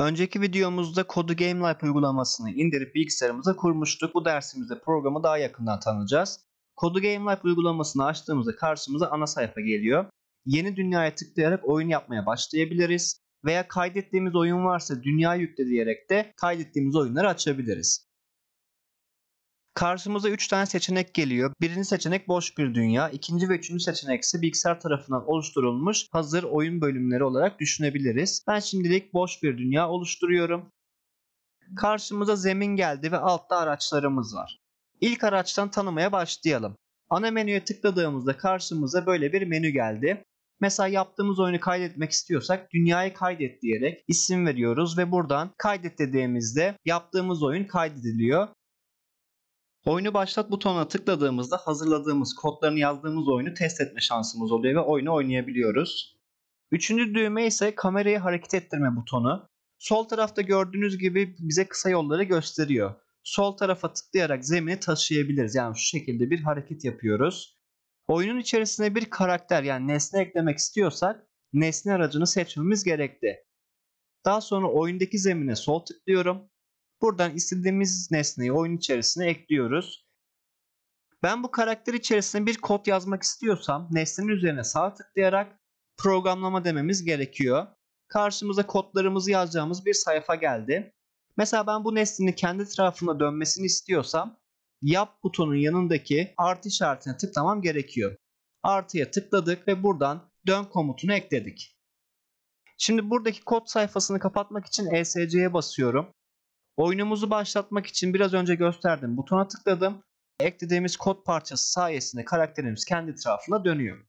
Önceki videomuzda Kodu GameLab uygulamasını indirip bilgisayarımıza kurmuştuk. Bu dersimizde programı daha yakından tanıyacağız. Kodu GameLab uygulamasını açtığımızda karşımıza ana sayfa geliyor. Yeni dünyaya tıklayarak oyun yapmaya başlayabiliriz. Veya kaydettiğimiz oyun varsa dünya yükle diyerek de kaydettiğimiz oyunları açabiliriz. Karşımıza 3 tane seçenek geliyor. Birinci seçenek boş bir dünya. İkinci ve üçüncü seçenek ise bilgisayar tarafından oluşturulmuş hazır oyun bölümleri olarak düşünebiliriz. Ben şimdilik boş bir dünya oluşturuyorum. Karşımıza zemin geldi ve altta araçlarımız var. İlk araçtan tanımaya başlayalım. Ana menüye tıkladığımızda karşımıza böyle bir menü geldi. Mesela yaptığımız oyunu kaydetmek istiyorsak dünyayı kaydet diyerek isim veriyoruz ve buradan kaydet dediğimizde yaptığımız oyun kaydediliyor. Oyunu başlat butonuna tıkladığımızda hazırladığımız kodlarını yazdığımız oyunu test etme şansımız oluyor ve oyunu oynayabiliyoruz. Üçüncü düğme ise kamerayı hareket ettirme butonu. Sol tarafta gördüğünüz gibi bize kısa yolları gösteriyor. Sol tarafa tıklayarak zemini taşıyabiliriz. Yani şu şekilde bir hareket yapıyoruz. Oyunun içerisine bir karakter yani nesne eklemek istiyorsak nesne aracını seçmemiz gerekli. Daha sonra oyundaki zemine sol tıklıyorum. Buradan istediğimiz nesneyi oyun içerisine ekliyoruz. Ben bu karakter içerisine bir kod yazmak istiyorsam nesnenin üzerine sağ tıklayarak programlama dememiz gerekiyor. Karşımıza kodlarımızı yazacağımız bir sayfa geldi. Mesela ben bu nesnenin kendi etrafında dönmesini istiyorsam yap butonun yanındaki artı işaretine tıklamam gerekiyor. Artıya tıkladık ve buradan dön komutunu ekledik. Şimdi buradaki kod sayfasını kapatmak için ESC'ye basıyorum. Oyunumuzu başlatmak için biraz önce gösterdiğim butona tıkladım. Eklediğimiz kod parçası sayesinde karakterimiz kendi etrafında dönüyor.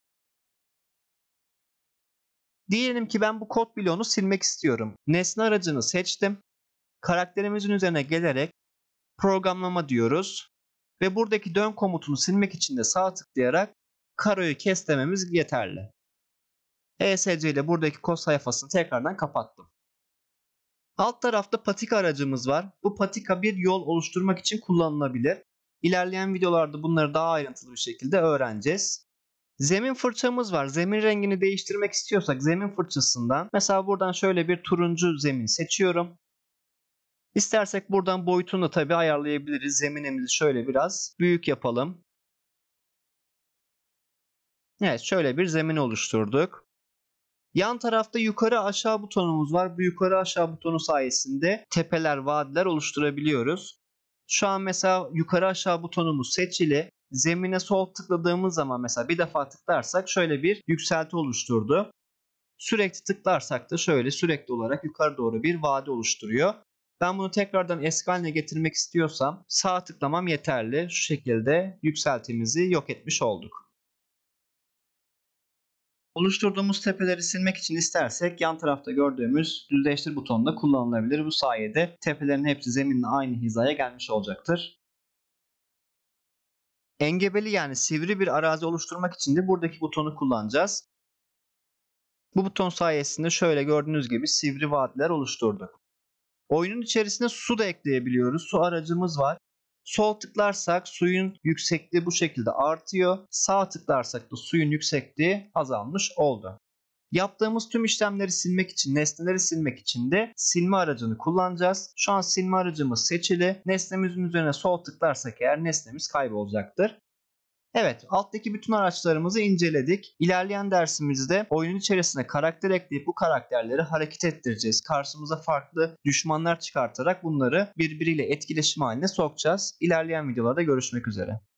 Diyelim ki ben bu kod bloğunu silmek istiyorum. Nesne aracını seçtim. Karakterimizin üzerine gelerek programlama diyoruz. Ve buradaki dön komutunu silmek için de sağ tıklayarak karoyu kes dememiz yeterli. ESC ile buradaki kod sayfasını tekrardan kapattım. Alt tarafta patika aracımız var. Bu patika bir yol oluşturmak için kullanılabilir. İlerleyen videolarda bunları daha ayrıntılı bir şekilde öğreneceğiz. Zemin fırçamız var. Zemin rengini değiştirmek istiyorsak zemin fırçasından mesela buradan şöyle bir turuncu zemin seçiyorum. İstersek buradan boyutunu da tabii ayarlayabiliriz. Zeminimizi şöyle biraz büyük yapalım. Evet, şöyle bir zemin oluşturduk. Yan tarafta yukarı aşağı butonumuz var. Bu yukarı aşağı butonu sayesinde tepeler, vadiler oluşturabiliyoruz. Şu an mesela yukarı aşağı butonumuz seçili. Zemine sol tıkladığımız zaman mesela bir defa tıklarsak şöyle bir yükselti oluşturdu. Sürekli tıklarsak da şöyle sürekli olarak yukarı doğru bir vadi oluşturuyor. Ben bunu tekrardan eski haline getirmek istiyorsam sağ tıklamam yeterli. Şu şekilde yükseltimizi yok etmiş olduk. Oluşturduğumuz tepeleri silmek için istersek yan tarafta gördüğümüz düzleştir butonu da kullanılabilir. Bu sayede tepelerin hepsi zeminle aynı hizaya gelmiş olacaktır. Engebeli yani sivri bir arazi oluşturmak için de buradaki butonu kullanacağız. Bu buton sayesinde şöyle gördüğünüz gibi sivri vadiler oluşturduk. Oyunun içerisine su da ekleyebiliyoruz. Su aracımız var. Sol tıklarsak suyun yüksekliği bu şekilde artıyor. Sağ tıklarsak da suyun yüksekliği azalmış oldu. Yaptığımız tüm işlemleri silmek için, nesneleri silmek için de silme aracını kullanacağız. Şu an silme aracımız seçili. Nesnemizin üzerine sol tıklarsak eğer nesnemiz kaybolacaktır. Evet, alttaki bütün araçlarımızı inceledik. İlerleyen dersimizde oyunun içerisine karakter ekleyip bu karakterleri hareket ettireceğiz. Karşımıza farklı düşmanlar çıkartarak bunları birbiriyle etkileşim haline sokacağız. İlerleyen videolarda görüşmek üzere.